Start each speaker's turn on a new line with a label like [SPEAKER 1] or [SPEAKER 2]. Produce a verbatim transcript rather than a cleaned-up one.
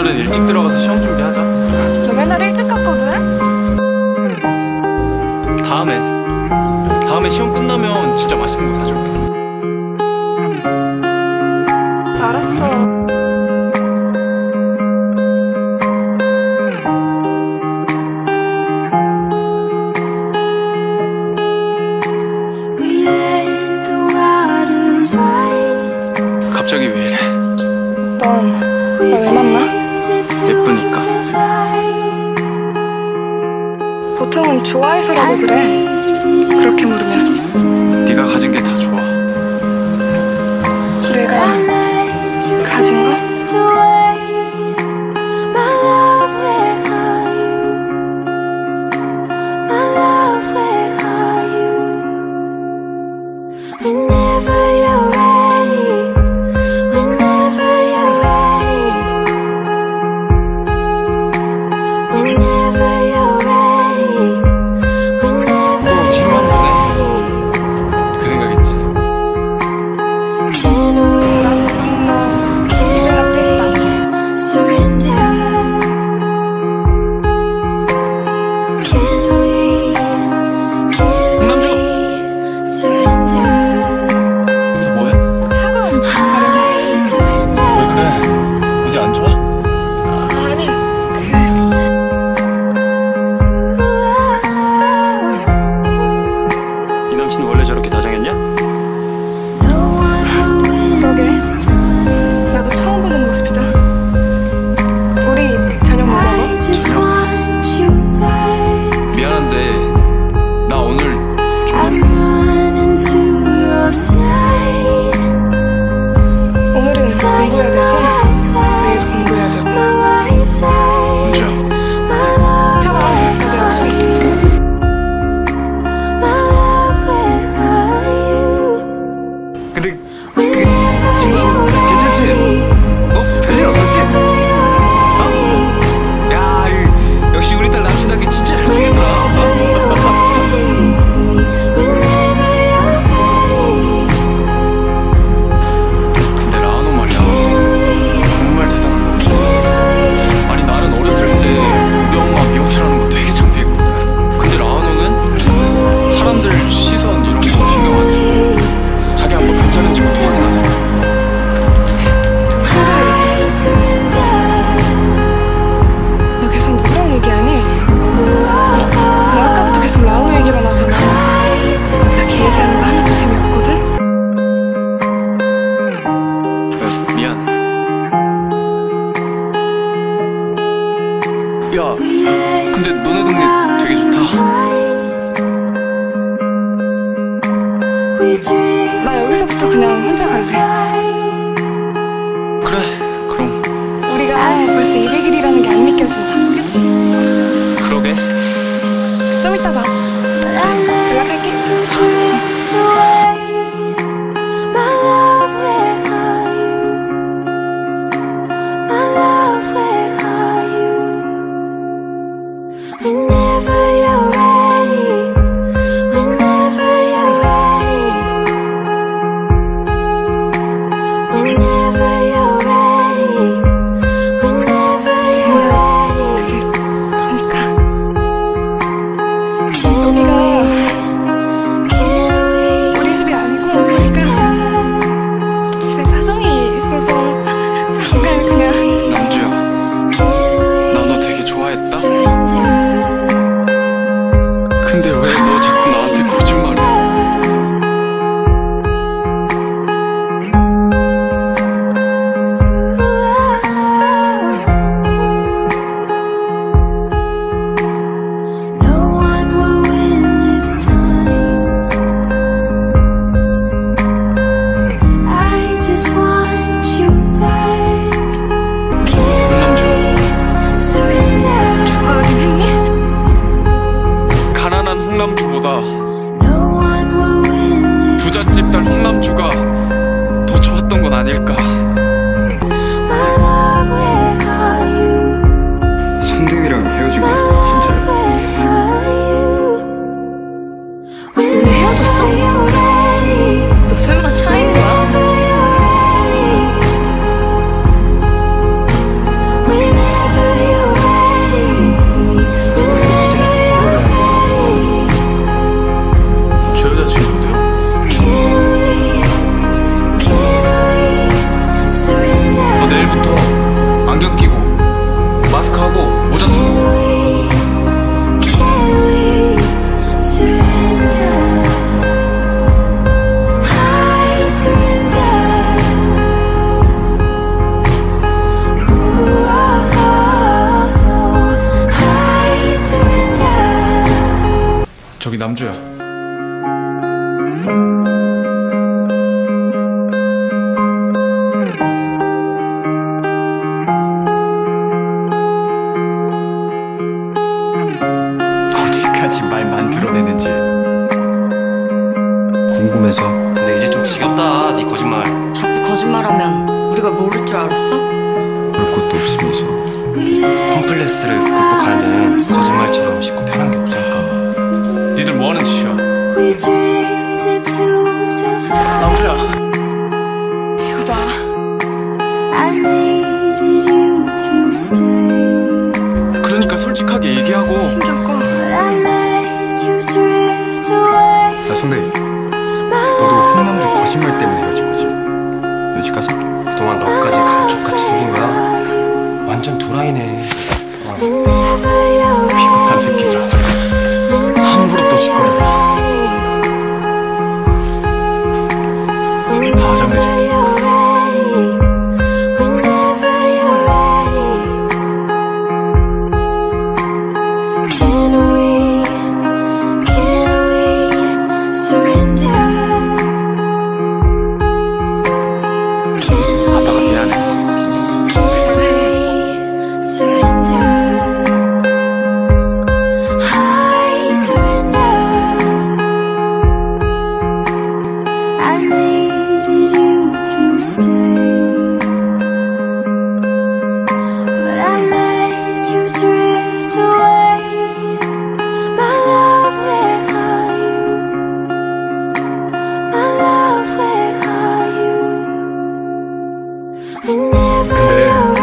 [SPEAKER 1] 오늘은 일찍 들어가서 시험 준비하자.
[SPEAKER 2] 너 맨날 일찍 갔거든?
[SPEAKER 1] 다음에 다음에 시험 끝나면 진짜 맛있는 거 사줄게.
[SPEAKER 2] 알았어.
[SPEAKER 1] 갑자기 왜 이래?
[SPEAKER 2] 넌 나 왜 만나?
[SPEAKER 1] 예쁘니까.
[SPEAKER 2] 보통은 좋아해서라고 그래. 그렇게 물으면.
[SPEAKER 1] 네가 가진 게 다 좋아.
[SPEAKER 2] 내가 가진 거?
[SPEAKER 1] 원래 저렇게 다정했냐?
[SPEAKER 2] 그러게. 나도 처음 보는 모습이다. 우리 저녁 뭐 먹어?
[SPEAKER 1] 저녁? 미안한데 나 오늘 좀...
[SPEAKER 2] 오늘은 공부해야 되지? 내일도 공부해야 되고.
[SPEAKER 1] 진짜?
[SPEAKER 2] 괜찮아. 나도 약속 있어.
[SPEAKER 1] 근데 그 친구 괜찮지? 어? 별일 없었지? 어? 야, 이, 역시 우리 딸 남친답게 진짜 잘생겼더라. 근데 라은호 말이야, 정말 대단한 거. 아니 나는 어렸을 때 우리 엄마 미용실하는 거 되게 창피했거든. 근데 라은호는 사람들 시선 이런 거 신경 안 쓰고 자기 한번 괜찮은지부터 확인하잖아.
[SPEAKER 2] 너 계속 누구랑 얘기하니? 너 아까부터 계속 라운호 얘기만 하잖아. 나 걔 얘기하는 거 하나도 재미없거든?
[SPEAKER 1] 야, 미안. 야, 근데 너네 동네 되게 좋다.
[SPEAKER 2] 나 여기서부터 그냥 혼자 갈래.
[SPEAKER 1] 그래, 그럼.
[SPEAKER 2] 우리가 벌써 이백 일이라는 게 안 믿겨진다. 그치?
[SPEAKER 1] 그러게.
[SPEAKER 2] 좀 이따 봐. 연락할게. 여기가
[SPEAKER 1] 남주야.
[SPEAKER 3] 어디까지 말만 들어내는지 궁금해서.
[SPEAKER 4] 근데 이제 좀 지겹다, 네 거짓말.
[SPEAKER 5] 자꾸 거짓말하면 우리가 모를 줄 알았어?
[SPEAKER 3] 볼 것도 없으면서.
[SPEAKER 4] 컴플렉스를 극복하는 데는 거짓말처럼 쉽고 편한 게 없으니까.
[SPEAKER 1] 니들 뭐하는 짓이야? 남주야.
[SPEAKER 2] 이거다.
[SPEAKER 1] 그러니까 솔직하게 얘기하고.
[SPEAKER 2] 신경 꺼.
[SPEAKER 3] 야 성대리, 너도 홍남주 거짓말 때문에 헤어진 거지? 면식 가서?
[SPEAKER 4] 그동안 너까지 감쪽같이 속인 거야? 완전 도라이네.
[SPEAKER 1] 비겁한 새끼들아. 함부로 또 짓거리네. 다 화장내줄 테니까. 아빠가 미안해.
[SPEAKER 3] 근데